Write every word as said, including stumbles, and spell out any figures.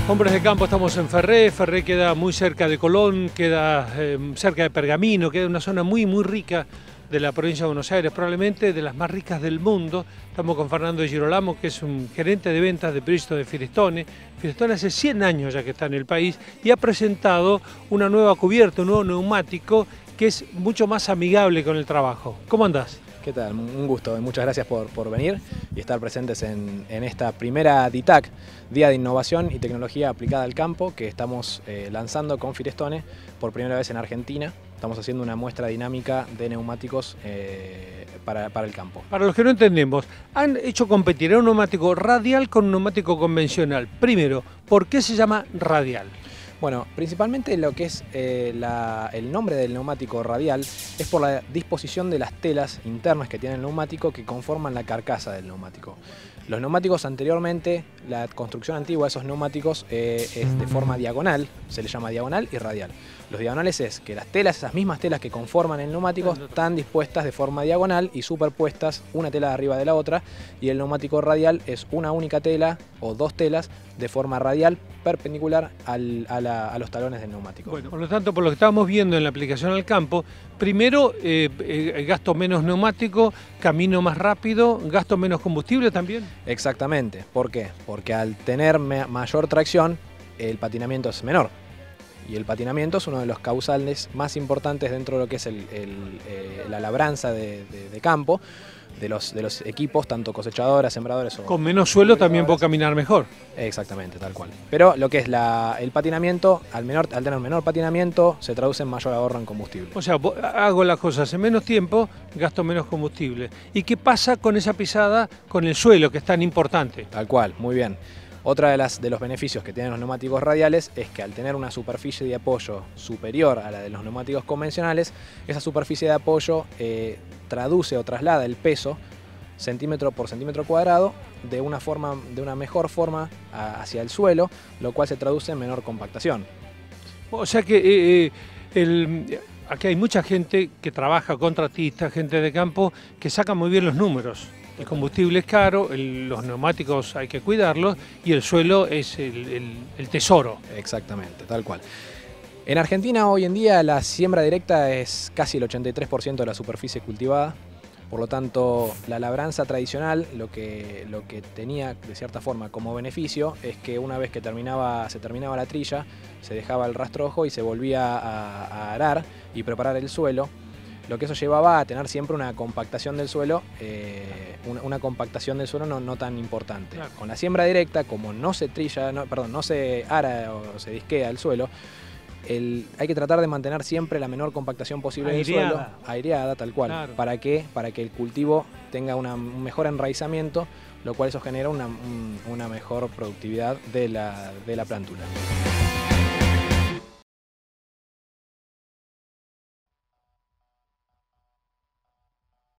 Hombres de campo, estamos en Ferré. Ferré queda muy cerca de Colón, queda eh, cerca de Pergamino, queda una zona muy, muy rica de la provincia de Buenos Aires, probablemente de las más ricas del mundo. Estamos con Fernando de Girolamo, que es un gerente de ventas de Bridgestone de Firestone. Firestone hace cien años ya que está en el país y ha presentado una nueva cubierta, un nuevo neumático que es mucho más amigable con el trabajo. ¿Cómo andás? ¿Qué tal? Un gusto, muchas gracias por, por venir y estar presentes en, en esta primera D I TAC, Día de Innovación y Tecnología Aplicada al Campo, que estamos eh, lanzando con Firestone por primera vez en Argentina. Estamos haciendo una muestra dinámica de neumáticos eh, para, para el campo. Para los que no entendemos, han hecho competir a un neumático radial con un neumático convencional. Primero, ¿por qué se llama radial? Bueno, principalmente lo que es eh, la, el nombre del neumático radial es por la disposición de las telas internas que tiene el neumático que conforman la carcasa del neumático. Los neumáticos anteriormente, la construcción antigua de esos neumáticos eh, es de forma diagonal, se le llama diagonal y radial. Los diagonales es que las telas, esas mismas telas que conforman el neumático, están dispuestas de forma diagonal y superpuestas una tela de arriba de la otra, y el neumático radial es una única tela o dos telas de forma radial perpendicular al, a, la, a los talones del neumático. Bueno, por lo tanto, por lo que estábamos viendo en la aplicación al campo, primero eh, eh, gasto menos neumático, camino más rápido, gasto menos combustible también. Exactamente. ¿Por qué? Porque al tener mayor tracción, el patinamiento es menor. Y el patinamiento es uno de los causales más importantes dentro de lo que es el, el, eh, la labranza de, de, de campo, de los, de los equipos, tanto cosechadoras, sembradores o... Con menos suelo también puedo caminar mejor. Exactamente, tal cual. Pero lo que es la, el patinamiento, al, menor, al tener menor patinamiento, se traduce en mayor ahorro en combustible. O sea, hago las cosas en menos tiempo, gasto menos combustible. ¿Y qué pasa con esa pisada, con el suelo, que es tan importante? Tal cual, muy bien. Otra de, las, de los beneficios que tienen los neumáticos radiales es que al tener una superficie de apoyo superior a la de los neumáticos convencionales, esa superficie de apoyo eh, traduce o traslada el peso centímetro por centímetro cuadrado de una, forma, de una mejor forma a, hacia el suelo, lo cual se traduce en menor compactación. O sea que eh, el, aquí hay mucha gente que trabaja, contratistas, gente de campo, que saca muy bien los números. El combustible es caro, el, los neumáticos hay que cuidarlos y el suelo es el, el, el tesoro. Exactamente, tal cual. En Argentina hoy en día la siembra directa es casi el ochenta y tres por ciento de la superficie cultivada. Por lo tanto, la labranza tradicional lo que, lo que tenía de cierta forma como beneficio es que una vez que terminaba, se terminaba la trilla, se dejaba el rastrojo y se volvía a, a arar y preparar el suelo. Lo que eso llevaba a tener siempre una compactación del suelo, eh, una, una compactación del suelo no, no tan importante. Claro. Con la siembra directa, como no se trilla, no, perdón, no se ara o se disquea el suelo, el, hay que tratar de mantener siempre la menor compactación posible aireada. del suelo, aireada, tal cual, claro. ¿Para qué? Para que el cultivo tenga una, un mejor enraizamiento, lo cual eso genera una, un, una mejor productividad de la, de la plántula.